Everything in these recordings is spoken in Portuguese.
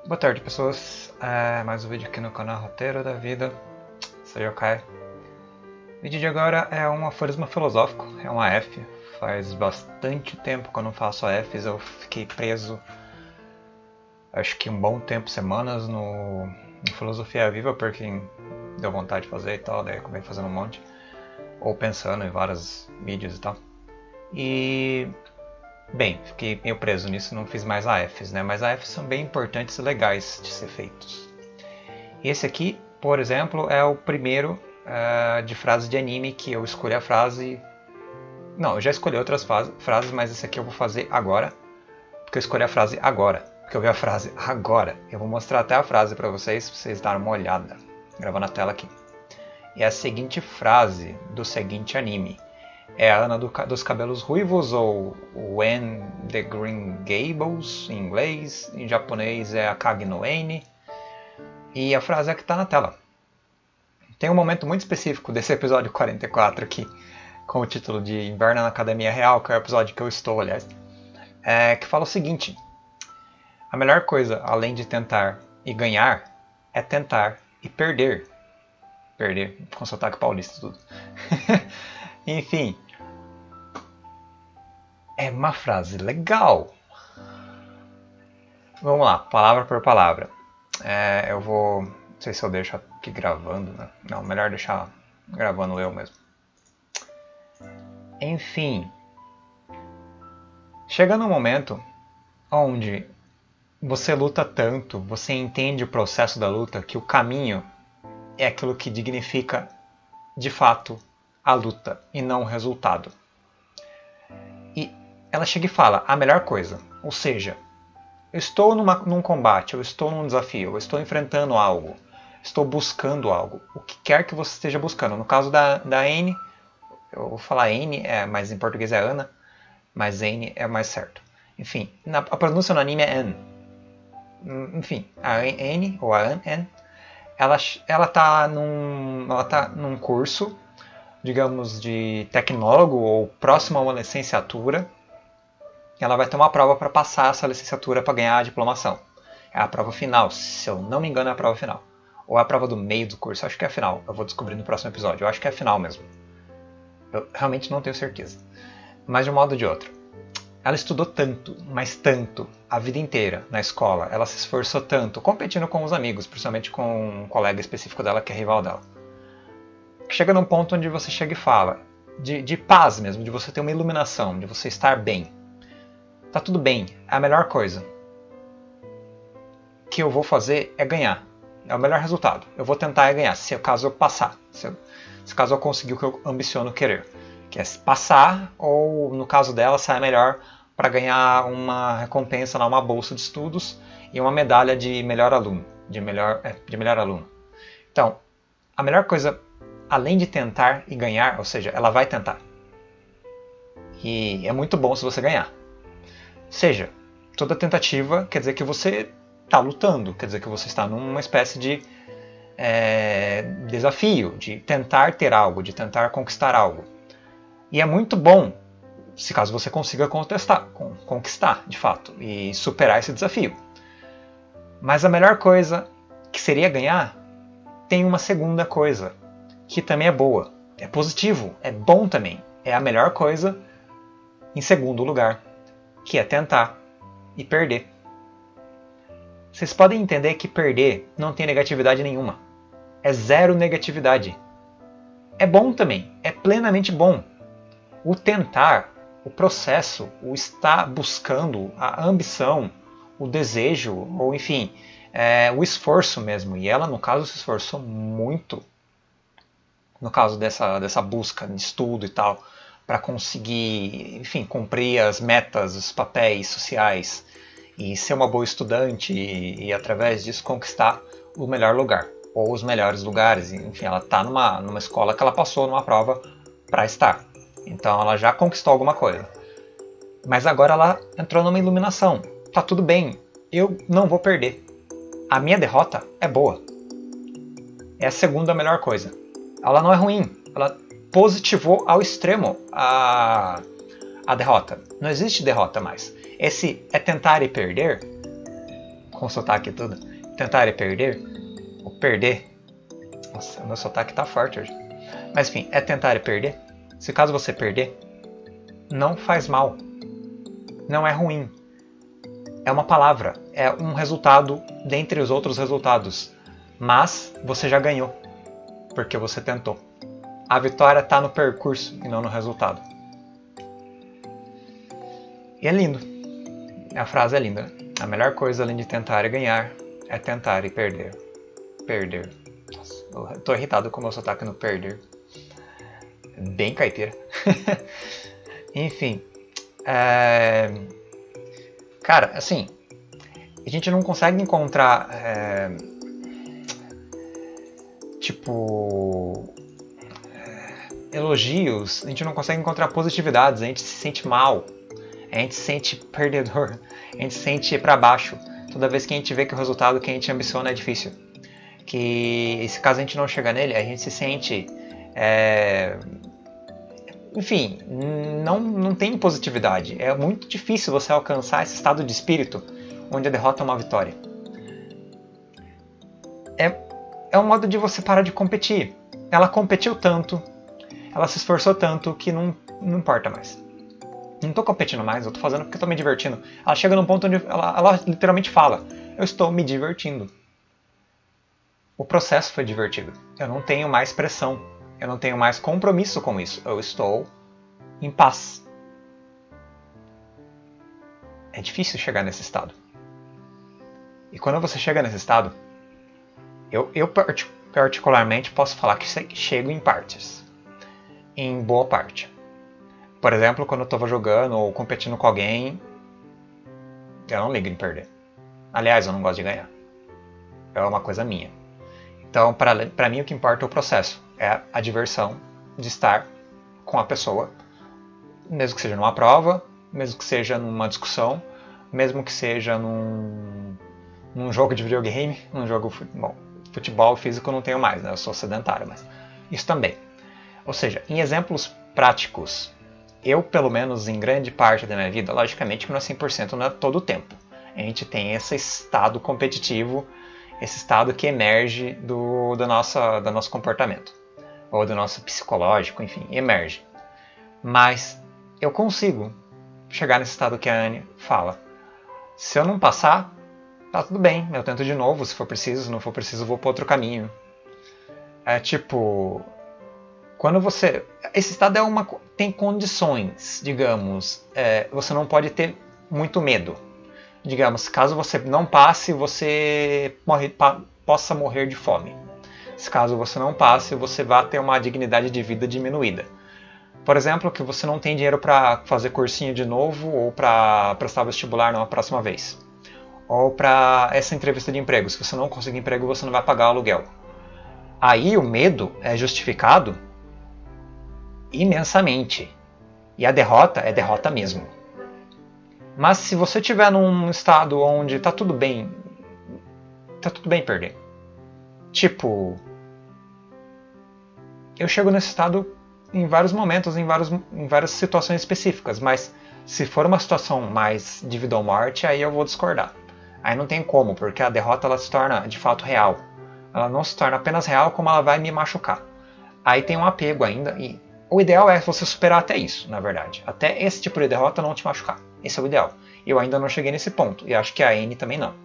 Boa tarde, pessoas. Mais um vídeo aqui no canal Roteiro da Vida. Sou Yokai. O vídeo de agora é um aforismo filosófico, é uma F. Faz bastante tempo que eu não faço Fs, eu fiquei preso, acho que um bom tempo, semanas, no Filosofia Viva, porque deu vontade de fazer e tal, daí acabei fazendo um monte. Ou pensando em vários vídeos e tal. E... bem, fiquei meio preso nisso, não fiz mais AFs, né? Mas AFs são bem importantes e legais de ser feitos. Esse aqui, por exemplo, é o primeiro de frase de anime que eu escolhi a frase... Não, eu já escolhi outras frases, mas esse aqui eu vou fazer agora. Porque eu escolhi a frase agora. Porque eu vi a frase agora. Eu vou mostrar até a frase para vocês darem uma olhada. Gravando a tela aqui. É a seguinte frase do seguinte anime. É a Ana dos cabelos ruivos, ou When the Green Gables, em inglês. Em japonês é a Kage no Eni. E a frase é que está na tela. Tem um momento muito específico desse episódio 44 aqui, com o título de Inverno na Academia Real, que é o episódio que eu estou, aliás, que fala o seguinte: a melhor coisa, além de tentar e ganhar, é tentar e perder. Perder, com sotaque paulista tudo. Enfim, é uma frase legal. Vamos lá, palavra por palavra. Eu vou... não sei se eu deixo aqui gravando, né? Não, melhor deixar gravando eu mesmo. Enfim, chega num momento onde você luta tanto, você entende o processo da luta, que o caminho é aquilo que dignifica de fato a luta e não o resultado. E ela chega e fala a melhor coisa, ou seja, eu estou num combate, eu estou num desafio, eu estou enfrentando algo, estou buscando algo, o que quer que você esteja buscando. No caso da Anne, eu vou falar Anne, mas em português é Ana, mas Anne é mais certo. Enfim, a pronúncia no anime é Anne. Enfim, a Anne, ou a Anne, ela tá num curso, digamos, de tecnólogo ou próximo a uma licenciatura. Ela vai ter uma prova para passar essa licenciatura para ganhar a diplomação. É a prova final, se eu não me engano é a prova final. Ou é a prova do meio do curso, acho que é a final. Eu vou descobrir no próximo episódio, eu acho que é a final mesmo. Eu realmente não tenho certeza. Mas de um modo ou de outro. Ela estudou tanto, mas tanto, a vida inteira na escola. Ela se esforçou tanto, competindo com os amigos, principalmente com um colega específico dela que é rival dela. Chega num ponto onde você chega e fala, de paz mesmo, de você ter uma iluminação, de você estar bem. Tá tudo bem, é a melhor coisa. O que eu vou fazer é ganhar. É o melhor resultado. Eu vou tentar ganhar, se caso eu passar. Se caso eu conseguir o que eu ambiciono querer. Que é passar, ou no caso dela, sair melhor para ganhar uma recompensa, uma bolsa de estudos e uma medalha de melhor aluno. De melhor aluno. Então, a melhor coisa, além de tentar e ganhar, ou seja, ela vai tentar. E é muito bom se você ganhar. Ou seja, toda tentativa quer dizer que você está lutando, quer dizer que você está numa espécie de desafio, de tentar ter algo, de tentar conquistar algo. E é muito bom, se caso você consiga conquistar, de fato, e superar esse desafio. Mas a melhor coisa, que seria ganhar, tem uma segunda coisa, que também é boa. É positivo, é bom também. É a melhor coisa, em segundo lugar, que é tentar e perder. Vocês podem entender que perder não tem negatividade nenhuma. É zero negatividade. É bom também, é plenamente bom. O tentar, o processo, o estar buscando, a ambição, o desejo, ou enfim, o esforço mesmo. E ela, no caso, se esforçou muito, no caso dessa busca de estudo e tal, para conseguir, enfim, cumprir as metas, os papéis sociais, e ser uma boa estudante e através disso conquistar o melhor lugar, ou os melhores lugares. Enfim, ela está numa escola que ela passou numa prova para estar. Então ela já conquistou alguma coisa. Mas agora ela entrou numa iluminação. Tá tudo bem, eu não vou perder. A minha derrota é boa. É a segunda melhor coisa. Ela não é ruim, ela positivou ao extremo a derrota. Não existe derrota mais. Esse é tentar e perder com sotaque e tudo. Tentar e perder. O perder. Nossa, o meu sotaque tá forte hoje. Mas enfim, é tentar e perder. Se caso você perder, não faz mal. Não é ruim. É uma palavra. É um resultado dentre os outros resultados. Mas você já ganhou. Porque você tentou. A vitória está no percurso e não no resultado. E é lindo. A frase é linda. A melhor coisa além de tentar e ganhar é tentar e perder. Perder. Nossa, eu tô irritado com o meu sotaque no perder. Bem caipira. Enfim. Cara, assim, a gente não consegue encontrar elogios, a gente não consegue encontrar positividades, a gente se sente mal, a gente se sente perdedor, a gente se sente pra baixo toda vez que a gente vê que o resultado que a gente ambiciona é difícil. Que se caso a gente não chegar nele, a gente se sente enfim, não tem positividade. É muito difícil você alcançar esse estado de espírito onde a derrota é uma vitória. É um modo de você parar de competir. Ela competiu tanto, ela se esforçou tanto que não importa mais. Não tô competindo mais, eu tô fazendo porque eu tô me divertindo. Ela chega num ponto onde ela literalmente fala: eu estou me divertindo. O processo foi divertido. Eu não tenho mais pressão. Eu não tenho mais compromisso com isso. Eu estou em paz. É difícil chegar nesse estado. E quando você chega nesse estado, eu particularmente posso falar que chego em partes. Em boa parte. Por exemplo, quando eu estava jogando ou competindo com alguém, eu não ligo em perder. Aliás, eu não gosto de ganhar. É uma coisa minha. Então, para mim, o que importa é o processo. É a diversão de estar com a pessoa, mesmo que seja numa prova, mesmo que seja numa discussão, mesmo que seja num jogo de videogame, num jogo futebol físico eu não tenho mais, né? Eu sou sedentário, mas isso também. Ou seja, em exemplos práticos, eu, pelo menos em grande parte da minha vida, logicamente que não é 100%, não é todo o tempo. A gente tem esse estado competitivo, esse estado que emerge do nosso comportamento. Ou do nosso psicológico, enfim, emerge. Mas eu consigo chegar nesse estado que a Anne fala. Se eu não passar, tá tudo bem, eu tento de novo, se for preciso, se não for preciso, eu vou para outro caminho. É tipo, quando você... Esse estado tem condições, digamos, você não pode ter muito medo. Digamos, caso você não passe, você possa morrer de fome. Se caso você não passe, você vai ter uma dignidade de vida diminuída. Por exemplo, que você não tem dinheiro para fazer cursinho de novo ou para prestar vestibular numa próxima vez. Ou para essa entrevista de emprego. Se você não conseguir emprego, você não vai pagar o aluguel. Aí o medo é justificado imensamente. E a derrota é derrota mesmo. Mas se você estiver num estado onde tá tudo bem perder. Tipo, eu chego nesse estado em vários momentos, em várias situações específicas, mas se for uma situação mais de vida ou morte, aí eu vou discordar. Aí não tem como, porque a derrota ela se torna de fato real. Ela não se torna apenas real, como ela vai me machucar. Aí tem um apego ainda, e o ideal é você superar até isso, na verdade. Até esse tipo de derrota não te machucar. Esse é o ideal. Eu ainda não cheguei nesse ponto, e acho que a Anne também não.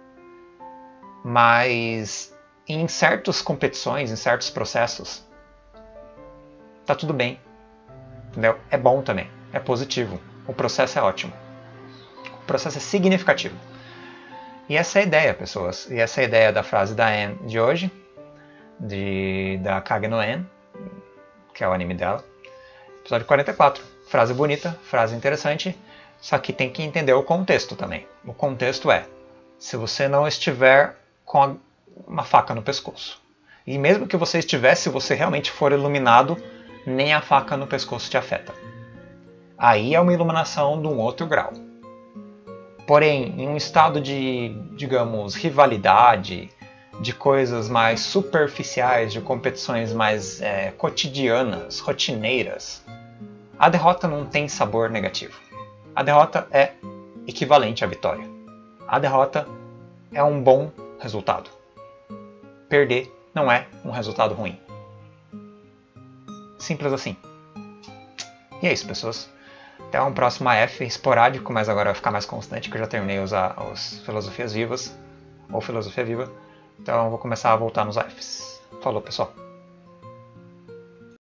Mas em certas competições, em certos processos, tá tudo bem. Entendeu? É bom também, é positivo. O processo é ótimo. O processo é significativo. E essa é a ideia, pessoas. E essa é a ideia da frase da Anne de hoje, da Kage no En, que é o anime dela. Episódio 44. Frase bonita, frase interessante, só que tem que entender o contexto também. O contexto é, se você não estiver com uma faca no pescoço. E mesmo que você estivesse, se você realmente for iluminado, nem a faca no pescoço te afeta. Aí é uma iluminação de um outro grau. Porém, em um estado de, digamos, rivalidade, de coisas mais superficiais, de competições mais cotidianas, rotineiras, a derrota não tem sabor negativo. A derrota é equivalente à vitória. A derrota é um bom resultado. Perder não é um resultado ruim. Simples assim. E é isso, pessoas. Até um próximo AF esporádico, mas agora vai ficar mais constante, que eu já terminei os Filosofias Vivas, ou Filosofia Viva. Então eu vou começar a voltar nos AFs. Falou, pessoal.